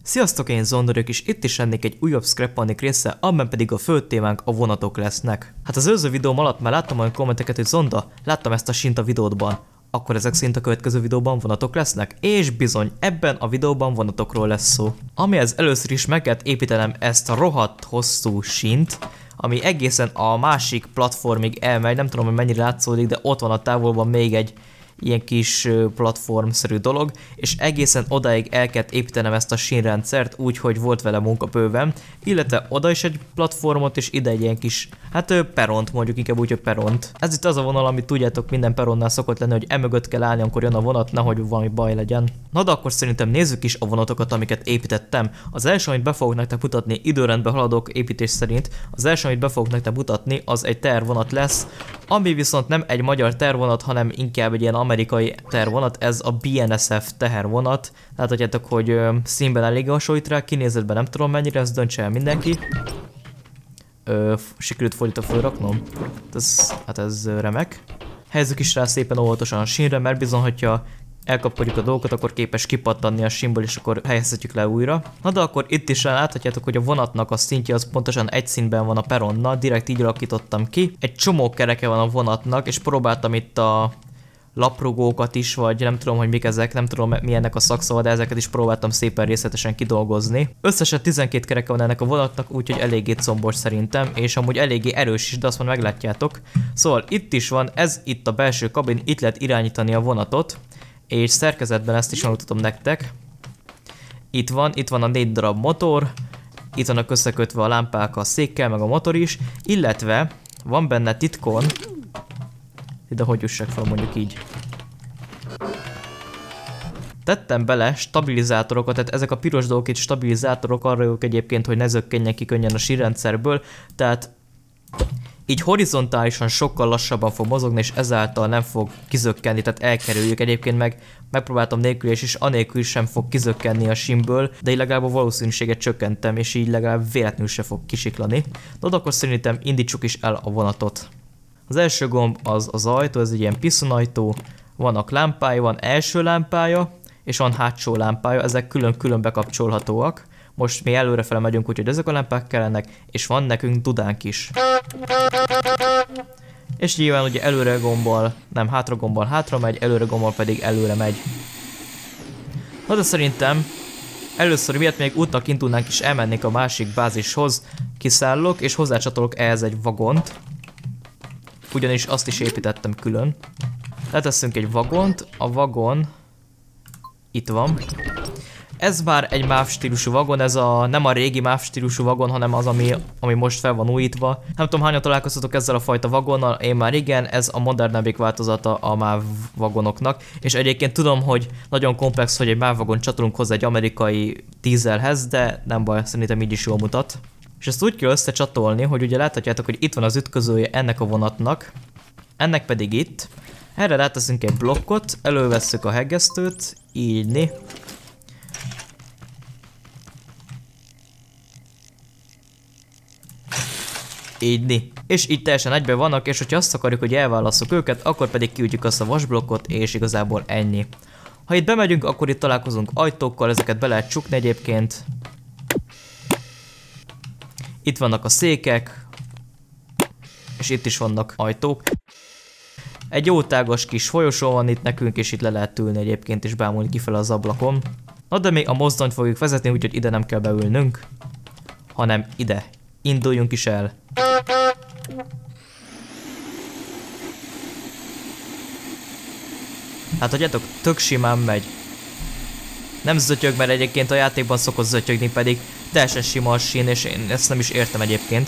Sziasztok, én Zondorok, és itt is lennék egy újabb Scrapanic része, amiben pedig a fő témánk a vonatok lesznek. Hát az előző videóm alatt már láttam olyan kommenteket, hogy Zonda, láttam ezt a sint a videódban. Akkor ezek szerint a következő videóban vonatok lesznek? És bizony, ebben a videóban vonatokról lesz szó. Amihez először is meg kellett építenem ezt a rohadt hosszú sint, ami egészen a másik platformig elmegy, nem tudom, hogy mennyire látszódik, de ott van a távolban még egy ilyen kis platformszerű dolog, és egészen odáig el kellett építenem ezt a sínrendszert, úgyhogy volt vele munka bőven, illetve oda is egy platformot, és ide egy ilyen kis, peront, mondjuk inkább úgy, hogy peront. Ez itt az a vonal, amit tudjátok, minden peronnál szokott lenni, hogy emögött kell állni, amikor jön a vonat, nehogy valami baj legyen. Na de akkor szerintem nézzük is a vonatokat, amiket építettem. Az első, amit be fogok nektek mutatni, időrendben haladok építés szerint, az első, amit be fogok nektek mutatni, az egy tervonat lesz, ami viszont nem egy magyar tervonat, hanem inkább egy ilyen amerikai tervonat, ez a BNSF tehervonat. Láthatjátok, hogy színben elég hasonlít rá, kinézetben nem tudom mennyire, ezt döntse el mindenki. Sikerült fordítva fölraknom. Ez remek. Helyezzük is rá szépen óvatosan a sínre, mert bizony, hogyha elkapkodjuk a dolgokat, akkor képes kipattanni a sínből, és akkor helyezhetjük le újra. Na de akkor itt is láthatjátok, hogy a vonatnak a szintje az pontosan egy színben van a peronnal, direkt így alakítottam ki. Egy csomó kereke van a vonatnak, és próbáltam itt a laprugókat is, vagy nem tudom, hogy mik ezek, nem tudom mi ennek a szakszava, de ezeket is próbáltam szépen részletesen kidolgozni. Összesen 12 kereke van ennek a vonatnak, úgyhogy eléggé combos szerintem, és amúgy eléggé erős is, de azt majd meglátjátok. Szóval itt is van, ez itt a belső kabin, itt lehet irányítani a vonatot, és szerkezetben ezt is megmutatom nektek. Itt van a 4 darab motor, itt vannak összekötve a lámpák a székkel, meg a motor is, illetve van benne titkon, de hogy jussak fel, mondjuk így. Tettem bele stabilizátorokat, tehát ezek a piros dolgok itt stabilizátorok, arra jók egyébként, hogy ne zökkenjen ki könnyen a sínrendszerből, tehát így horizontálisan sokkal lassabban fog mozogni, és ezáltal nem fog kizökkenni, tehát elkerüljük. Egyébként megpróbáltam nélkül, és anélkül sem fog kizökkenni a sínből, de így legalább a valószínűséget csökkentem, és így legalább véletlenül se fog kisiklani. De akkor szerintem indítsuk is el a vonatot. Az első gomb az az ajtó, ez egy ilyen piszonajtó, vannak lámpái, van első lámpája, és van hátsó lámpája, ezek külön-külön bekapcsolhatóak. Most mi előrefele megyünk, úgyhogy ezek a lámpák kellenek, és van nekünk dudánk is. És nyilván ugye előre gombbal, nem hátra gombbal hátra megy, előre gombbal pedig előre megy. Na de szerintem először miatt még útnak indulnánk és elmennénk a másik bázishoz, kiszállok és hozzácsatolok ehhez egy vagont. Ugyanis azt is építettem külön. Leteszünk egy vagont, a vagon itt van. Ez már egy MÁV stílusú vagon, ez nem a régi MÁV stílusú vagon, hanem az, ami most fel van újítva. Nem tudom, hányan találkoztatok ezzel a fajta vagonnal, én már igen, ez a modernebbik változata a MÁV vagonoknak. És egyébként tudom, hogy nagyon komplex, hogy egy MÁV vagon csatolunk hozzá egy amerikai dízelhez, de nem baj, szerintem így is jól mutat. És ezt úgy kell összecsatolni, hogy ugye láthatjátok, hogy itt van az ütközője ennek a vonatnak, ennek pedig itt. Erre ráteszünk egy blokkot, elővesszük a hegesztőt, így. Így. És így teljesen egyben vannak, és hogyha azt akarjuk, hogy elválasszuk őket, akkor pedig kiütjük azt a vasblokkot, és igazából ennyi. Ha itt bemegyünk, akkor itt találkozunk ajtókkal, ezeket be lehet csukni egyébként. Itt vannak a székek, és itt is vannak ajtók. Egy jó tágas kis folyosó van itt nekünk, és itt le lehet ülni egyébként, és bámulni kifele az ablakon. Na de még a mozdonyt fogjuk vezetni, úgyhogy ide nem kell beülnünk, hanem ide. Induljunk is el. Hát tudjátok, tök simán megy. Nem zötyög, mert egyébként a játékban szokott zötyögni, pedig teljesen sima a sín, és én ezt nem is értem egyébként.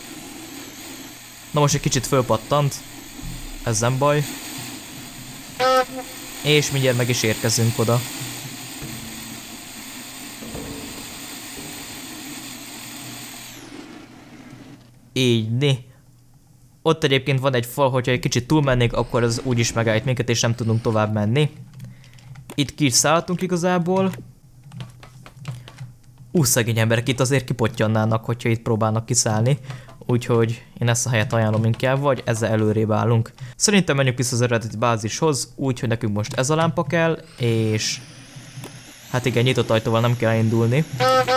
Na most egy kicsit fölpattant. Ez nem baj. És mindjárt meg is érkezünk oda. Így. Ott egyébként van egy fal, hogyha egy kicsit túlmennénk, akkor az úgyis megállít minket, és nem tudunk tovább menni. Itt ki is szálltunk igazából. Szegény emberek itt azért kipottyannának, hogyha itt próbálnak kiszállni. Úgyhogy én ezt a helyet ajánlom inkább, vagy ezzel előrébb állunk. Szerintem menjünk vissza az eredeti bázishoz, úgyhogy nekünk most ez a lámpa kell, és Hát igen, nyitott ajtóval nem kell indulni.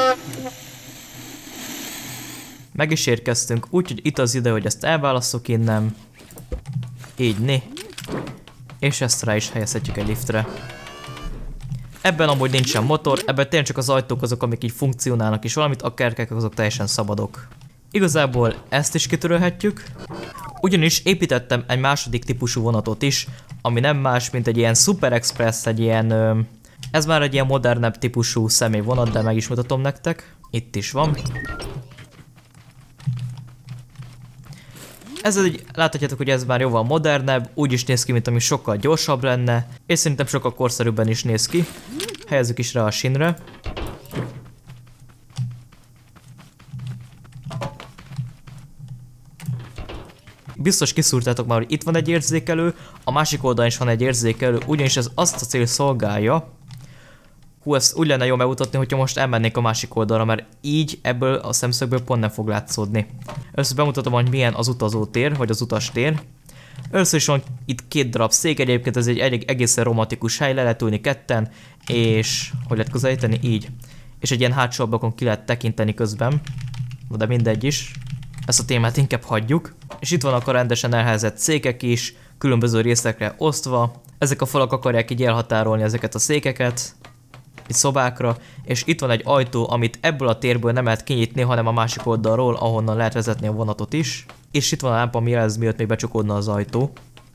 Meg is érkeztünk, úgyhogy itt az ide, hogy ezt elválasszuk innen. Így né. És ezt rá is helyezhetjük egy liftre. Ebben amúgy nincsen motor, ebben tényleg csak az ajtók azok, amik így funkcionálnak és valamit, a kerkek azok teljesen szabadok. Igazából ezt is kitörölhetjük. Ugyanis építettem egy második típusú vonatot is, ami nem más, mint egy ilyen Super Express, egy ilyen... ez már egy ilyen modernebb típusú személyvonat, de meg is mutatom nektek. Itt is van. Ez egy, láthatjátok, hogy ez már jóval modernebb, úgy is néz ki, mint ami sokkal gyorsabb lenne, és szerintem sokkal korszerűbben is néz ki. Helyezzük is rá a sínre. Biztos kiszúrtátok már, hogy itt van egy érzékelő, a másik oldalon is van egy érzékelő, ugyanis ez azt a cél szolgálja. Hú, ezt úgy lenne jó megmutatni, hogyha most elmennék a másik oldalra, mert így ebből a szemszögből pont nem fog látszódni. Először bemutatom, hogy milyen az utazótér, vagy az utastér. Először is van itt 2 darab szék, egyébként ez egy egészen romantikus hely, le lehet ülni ketten, és hogy lehet közelíteni? Így. És egy ilyen hátsó ablakon ki lehet tekinteni közben. Na de mindegy is. Ezt a témát inkább hagyjuk. És itt vannak a rendesen elhelyezett székek is, különböző részekre osztva. Ezek a falak akarják így elhatárolni ezeket a székeket. Itt szobákra, és itt van egy ajtó, amit ebből a térből nem lehet kinyitni, hanem a másik oldalról, ahonnan lehet vezetni a vonatot is. És itt van a lámpa, ami jelez, miatt még becsukódna az ajtó.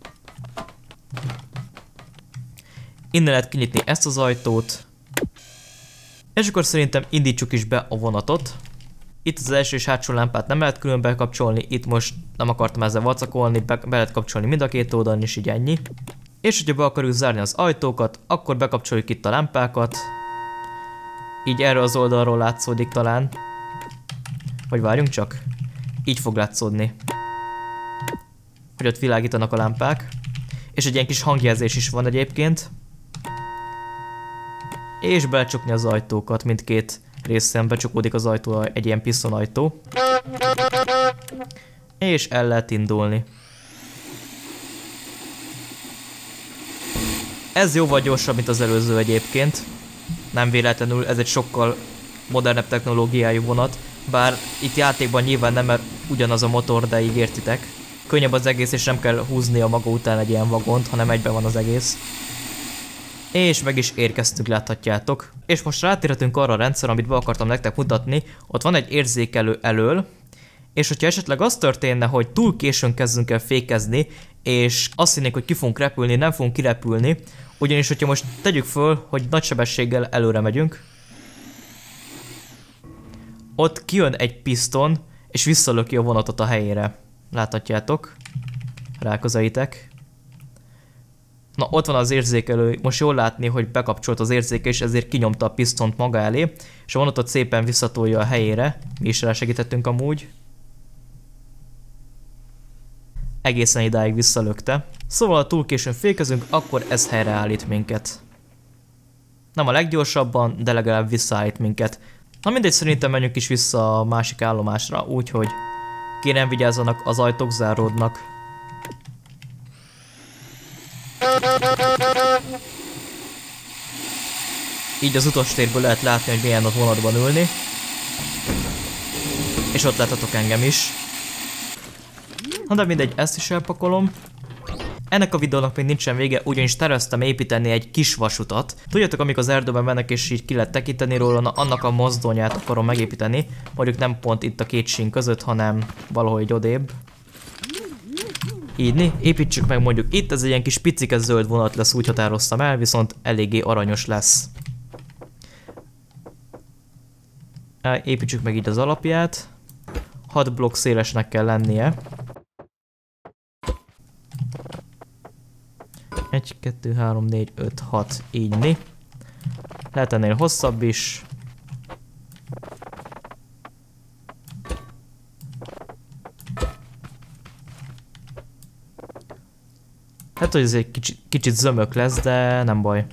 Innen lehet kinyitni ezt az ajtót. És akkor szerintem indítsuk is be a vonatot. Itt az első és hátsó lámpát nem lehet külön bekapcsolni, itt most nem akartam ezzel vacakolni, be lehet kapcsolni mind a két oldalon, és így ennyi. És hogyha be akarjuk zárni az ajtókat, akkor bekapcsoljuk itt a lámpákat. Így erről az oldalról látszódik talán. Vagy várjunk csak. Így fog látszódni. Hogy ott világítanak a lámpák. És egy ilyen kis hangjelzés is van egyébként. És belecsukni az ajtókat, mindkét részen becsukódik az ajtó, egy ilyen pisztonajtó. És el lehet indulni. Ez jóval gyorsabb, mint az előző egyébként. Nem véletlenül, ez egy sokkal modernebb technológiájú vonat. Bár itt játékban nyilván nem, mert ugyanaz a motor, de így értitek. Könnyebb az egész, és nem kell húzni a maga után egy ilyen vagont, hanem egyben van az egész. És meg is érkeztünk, láthatjátok. És most rátérhetünk arra a rendszer, amit be akartam nektek mutatni. Ott van egy érzékelő elől. És hogyha esetleg az történne, hogy túl későn kezdünk el fékezni, és azt hinnék, hogy ki fogunk repülni, nem fogunk kirepülni, ugyanis hogyha most tegyük föl, hogy nagy sebességgel előre megyünk, ott kijön egy piszton, és visszalöki a vonatot a helyére. Láthatjátok? Ráközelítek. Na, ott van az érzékelő, most jól látni, hogy bekapcsolt az érzékelő, és ezért kinyomta a pisztont maga elé, és a vonatot szépen visszatolja a helyére. Mi is rá segítettünk amúgy. Egészen idáig visszalökte. Szóval ha túl későn fékezünk, akkor ez helyreállít minket. Nem a leggyorsabban, de legalább visszaállít minket. Na mindegy, szerintem menjünk is vissza a másik állomásra, úgyhogy kérem vigyázzanak, az ajtók záródnak. Így az utastérből lehet látni, hogy milyen a vonatban ülni. És ott láthatok engem is. Na de mindegy, ezt is elpakolom. Ennek a videónak még nincsen vége, ugyanis terveztem építeni egy kis vasutat. Tudjátok, amikor az erdőben mennek és így ki lehet tekinteni róla, na annak a mozdonyát akarom megépíteni. Mondjuk nem pont itt a két sín között, hanem valahogy odébb. Így, építsük meg mondjuk itt, ez egy ilyen kis picike zöld vonat lesz, úgy határoztam el, viszont eléggé aranyos lesz. Építsük meg így az alapját. 6 blokk szélesnek kell lennie. 1, 2, 3, 4, 5, 6, így né. Lehet ennél hosszabb is. Hát, hogy ez egy kicsit zömök lesz, de nem baj.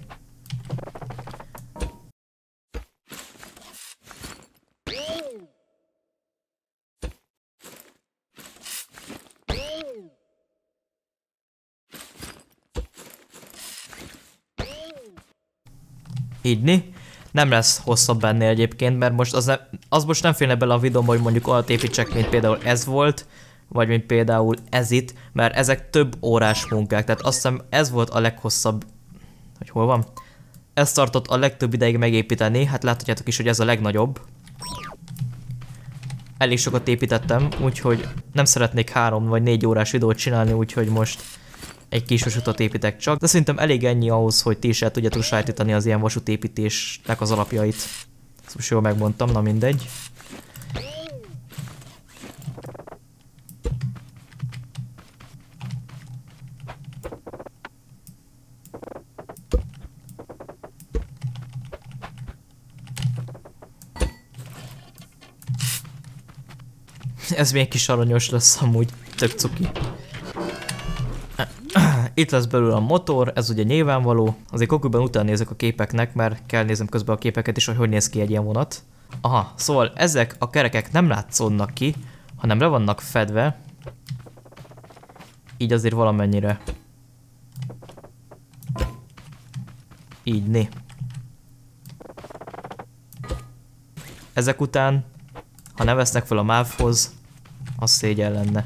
Így né. Nem lesz hosszabb ennél egyébként, mert most az most nem félne bele a videómba, hogy mondjuk olyat építsek, mint például ez volt, vagy mint például ez itt, mert ezek több órás munkák, tehát azt hiszem ez volt a leghosszabb, hogy hol van? Ez tartott a legtöbb ideig megépíteni, hát láthatjátok is, hogy ez a legnagyobb. Elég sokat építettem, úgyhogy nem szeretnék 3 vagy 4 órás videót csinálni, úgyhogy most egy kis vasutat építek csak, de szerintem elég ennyi ahhoz, hogy ti is el tudjátok sajátítani az ilyen vasútépítésnek az alapjait. Ezt most jól megmondtam, na mindegy. Ez még kis aranyos lesz amúgy, tök cuki. Itt lesz belőle a motor, ez ugye nyilvánvaló. Azért Google-ben utána nézek a képeknek, mert kell nézem közben a képeket is, hogy néz ki egy ilyen vonat. Aha, szóval ezek a kerekek nem látszódnak ki, hanem le vannak fedve. Így azért valamennyire. Így, né. Ezek után, ha ne vesznek fel a MÁV-hoz, az szégyen lenne.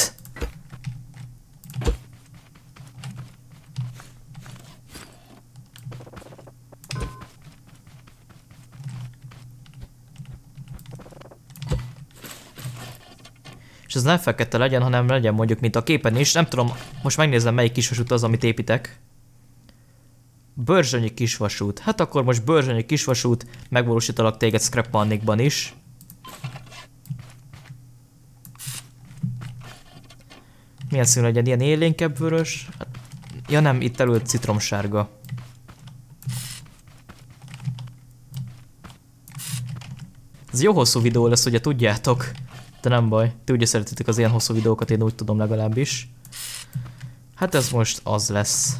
És ez nem fekete legyen, hanem legyen mondjuk, mint a képen is. Nem tudom, most megnézem, melyik kisvasút az, amit építek. Börzsönyi kisvasút. Hát akkor most Börzsönyi kisvasút, megvalósítalak téged Scrap Money-ban is. Milyen színű legyen? Ilyen élénkebb vörös? Ja nem, itt előtt citromsárga. Ez jó hosszú videó lesz, ugye tudjátok. De nem baj, ti ugye szeretitek az ilyen hosszú videókat, én úgy tudom legalábbis. Hát ez most az lesz.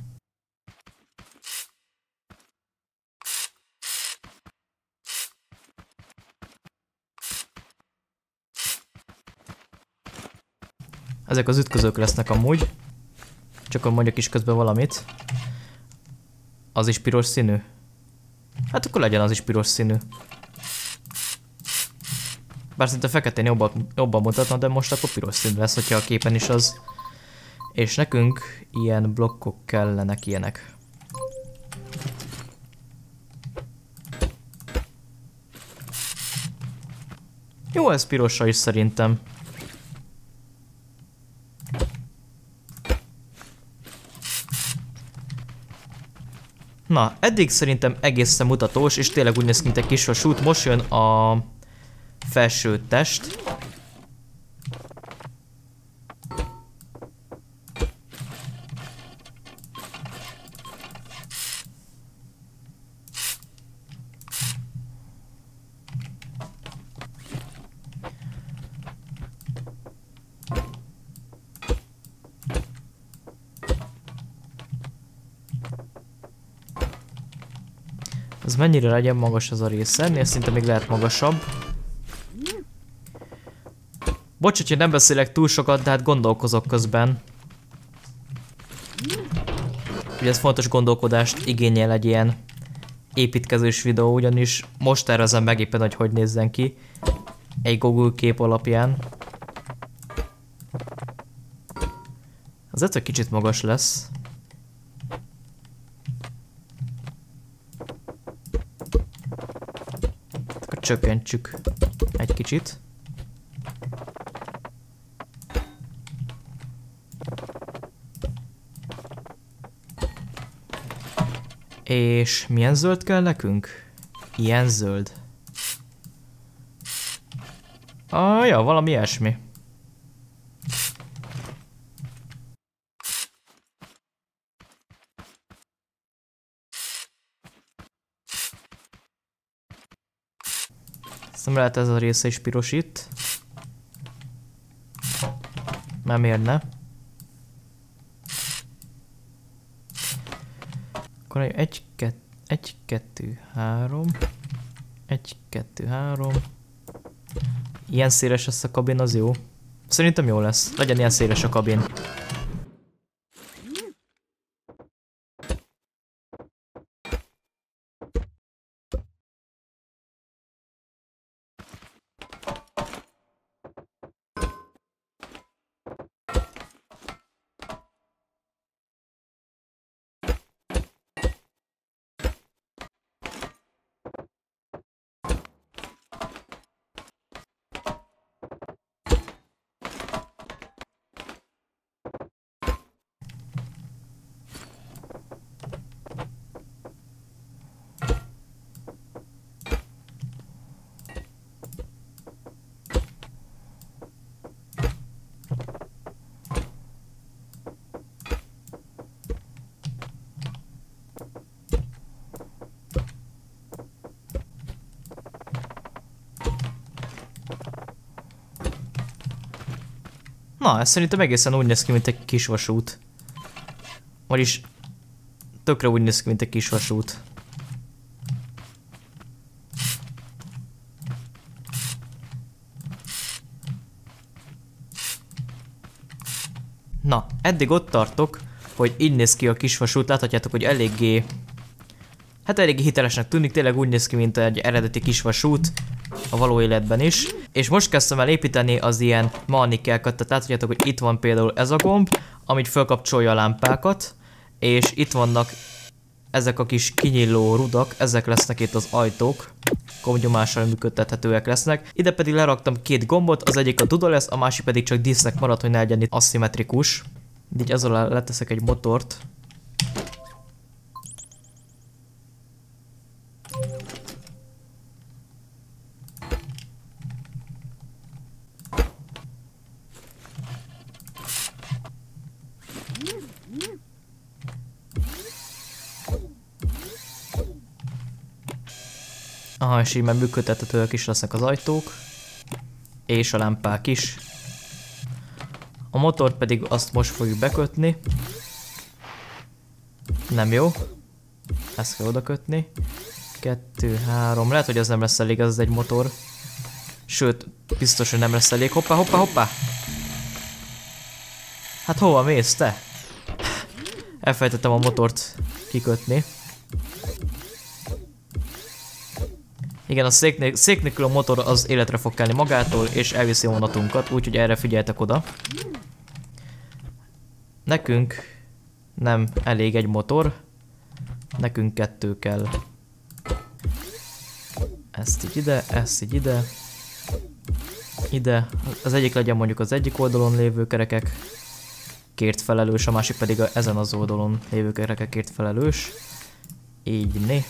Ezek az ütközők lesznek amúgy. Csak akkor mondjak is közben valamit. Az is piros színű? Hát akkor legyen az is piros színű. Bár szinte feketén jobban mutatna, de most akkor piros színű lesz, hogyha a képen is az. És nekünk ilyen blokkok kellenek, ilyenek. Jó, ez pirosra is szerintem. Na, eddig szerintem egészen mutatós, és tényleg úgy néz ki, mint egy kis vasút. Most jön a felső test. Ez mennyire legyen magas ez a része? Ennél szinte még lehet magasabb. Bocs, hogy nem beszélek túl sokat, de hát gondolkozok közben. Ugye ez fontos gondolkodást igényel egy ilyen építkezős videó, ugyanis most tervezem meg éppen, hogy nézzen ki egy Google kép alapján. Az egy kicsit magas lesz. Akkor csökkentsük egy kicsit. És milyen zöld kell nekünk? Ilyen zöld. Ja, valami ilyesmi. Azt nem lehet ez a része is piros itt. Nem érne. Akkor 1, 2, 3. 1, 2, 3. Ilyen széles lesz a kabin, az jó. Szerintem jó lesz. Legyen ilyen széles a kabin. Na, ez szerintem egészen úgy néz ki, mint egy kis vasút. Vagyis tökre úgy néz ki, mint egy kis vasút. Na, eddig ott tartok, hogy így néz ki a kisvasút, láthatjátok, hogy eléggé hitelesnek tűnik, tényleg úgy néz ki, mint egy eredeti kisvasút a való életben is. És most kezdtem el építeni az ilyen manikákat, tehát láthatjátok, hogy itt van például ez a gomb, amit felkapcsolja a lámpákat, és itt vannak ezek a kis kinyíló rudak, ezek lesznek itt az ajtók, gombnyomással működtethetőek lesznek. Ide pedig leraktam két gombot, az egyik a duda lesz, a másik pedig csak dísznek marad, hogy ne legyen itt aszimmetrikus. Így ezzel leteszek egy motort. Aha, és így már működtethetőek is lesznek az ajtók. És a lámpák is. A motort pedig azt most fogjuk bekötni. Nem jó. Ezt kell oda kötni. 2, 3. Lehet, hogy ez nem lesz elég, ez egy motor. Sőt, biztos, hogy nem lesz elég. Hoppá, hoppá, hoppá! Hát hova mész te? Elfelejtettem a motort kikötni. Igen, a szék nélkül a motor az életre fog kelni magától, és elviszi a vonatunkat, úgyhogy erre figyeltek oda. Nekünk nem elég egy motor, nekünk 2 kell. Ezt így ide, ezt így ide. Ide, az egyik legyen mondjuk az egyik oldalon lévő kerekek kért felelős, a másik pedig ezen az oldalon lévő kerekekért felelős. Így né.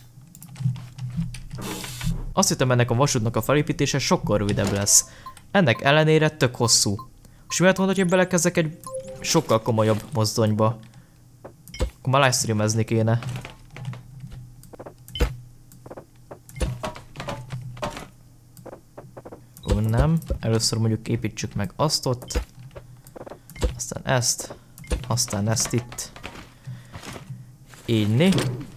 Azt hittem, ennek a vasútnak a felépítése sokkal rövidebb lesz. Ennek ellenére tök hosszú. És miért mondod, hogy belekezdek egy sokkal komolyabb mozdonyba? Akkor már livestreamezni kéne. Ó, nem. Először mondjuk építsük meg azt ott. Aztán ezt. Aztán ezt itt. Így né.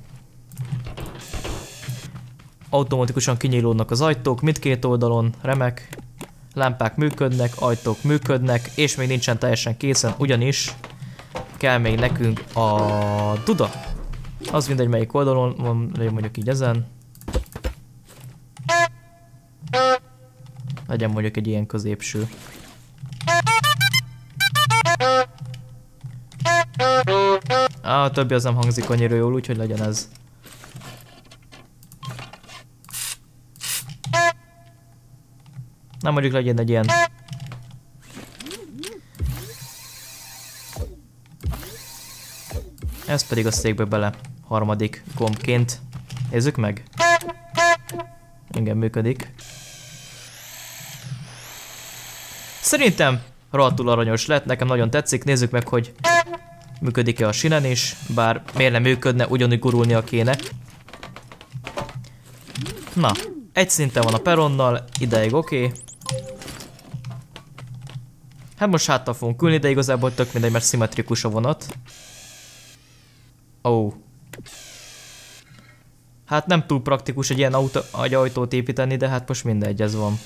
Automatikusan kinyílódnak az ajtók mindkét oldalon, remek. Lámpák működnek, ajtók működnek, és még nincsen teljesen készen, ugyanis kell még nekünk a duda. Az mindegy, melyik oldalon van, mondjuk így ezen. Legyen mondjuk egy ilyen középső. A többi az nem hangzik annyira jól, úgyhogy legyen ez. Nem mondjuk legyen egy ilyen. Ez pedig a székbe bele harmadik gombként. Nézzük meg. Igen, működik. Szerintem rohadtul aranyos lett, nekem nagyon tetszik. Nézzük meg, hogy működik-e a sinen is. Bár miért nem működne, ugyanúgy gurulnia kéne. Na, egy szinten van a peronnal, ideig oké. Hát most háttal fogunk ülni, de igazából tök mindegy, mert szimmetrikus a vonat. Ó. Hát nem túl praktikus egy ilyen ajtót építeni, de hát most mindegy, ez van.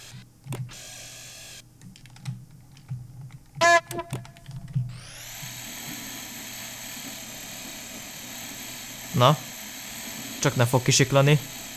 Na. Csak nem fog kisiklani.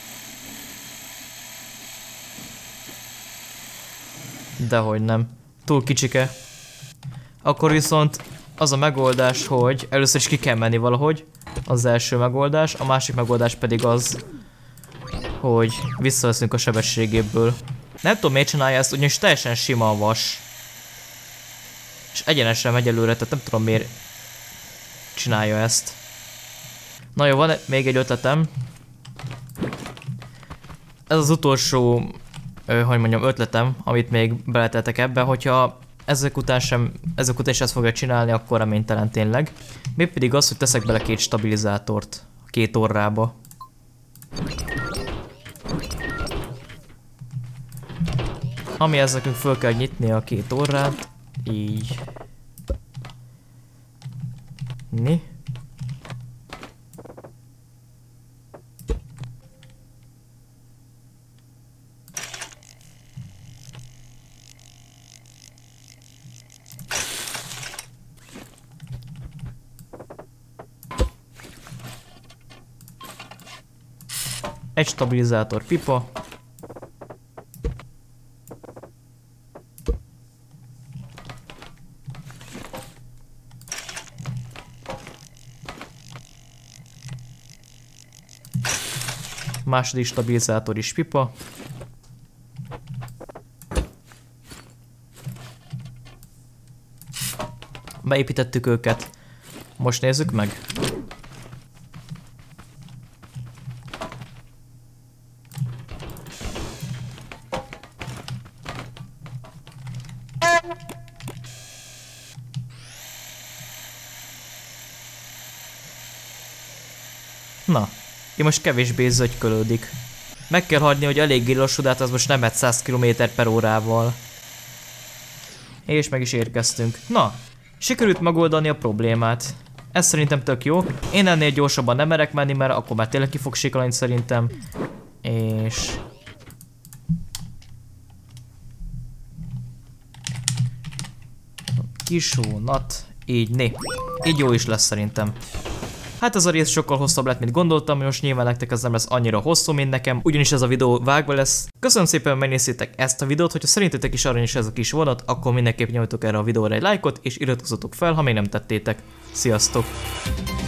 Dehogy nem. Túl kicsike. Akkor viszont az a megoldás, hogy először is ki kell menni valahogy. Az első megoldás. A másik megoldás pedig az, hogy visszaveszünk a sebességéből. Nem tudom, miért csinálja ezt, ugyanis teljesen sima a vas. És egyenesen megy előre, tehát nem tudom, miért csinálja ezt. Na jó, van még egy ötletem. Ez az utolsó, hogy mondjam, ötletem, amit még beletettek ebbe, hogyha ezek után is ezt fogja csinálni, akkor reménytelen tényleg. Még pedig az, hogy teszek bele 2 stabilizátort a 2 orrába. Ami ezekünk föl kell nyitni a 2 orrát. Így. Mi? Egy stabilizátor pipa. Második stabilizátor is pipa. Beépítettük őket. Most nézzük meg. Na, így most kevésbé zögykölődik. Meg kell hagyni, hogy eléggé lassú, de hát az most nem megy 100 km/órával. És meg is érkeztünk. Na, sikerült megoldani a problémát. Ez szerintem tök jó. Én ennél gyorsabban nem merek menni, mert akkor már tényleg ki fog sikalni szerintem. És... kis hónat. Így, né. Így jó is lesz szerintem. Hát ez a rész sokkal hosszabb lett, mint gondoltam, most nyilván nektek ez nem lesz annyira hosszú, mint nekem, ugyanis ez a videó vágva lesz. Köszönöm szépen, hogy megnéztétek ezt a videót, hogyha szerintetek is aranyos ez a kis vonat, akkor mindenképp nyomjatok erre a videóra egy lájkot, és iratkozzatok fel, ha még nem tettétek. Sziasztok!